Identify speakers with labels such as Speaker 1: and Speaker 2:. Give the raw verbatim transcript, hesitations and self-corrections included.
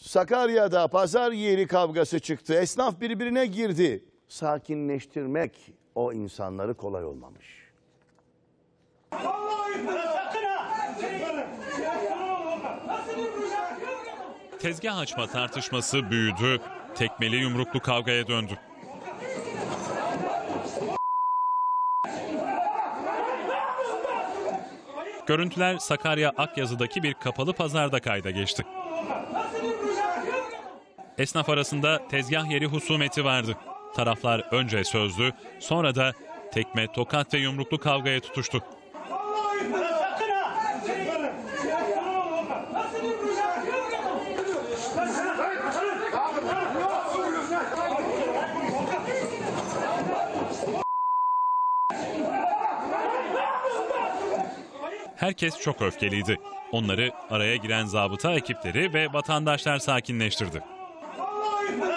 Speaker 1: Sakarya'da pazar yeri kavgası çıktı. Esnaf birbirine girdi. Sakinleştirmek o insanları kolay olmamış.
Speaker 2: Tezgah açma tartışması büyüdü, tekmeli yumruklu kavgaya döndü. Görüntüler Sakarya Akyazı'daki bir kapalı pazarda kayda geçti. Esnaf arasında tezgah yeri husumeti vardı. Taraflar önce sözlü, sonra da tekme, tokat ve yumruklu kavgaya tutuştu. Herkes çok öfkeliydi. Onları araya giren zabıta ekipleri ve vatandaşlar sakinleştirdi.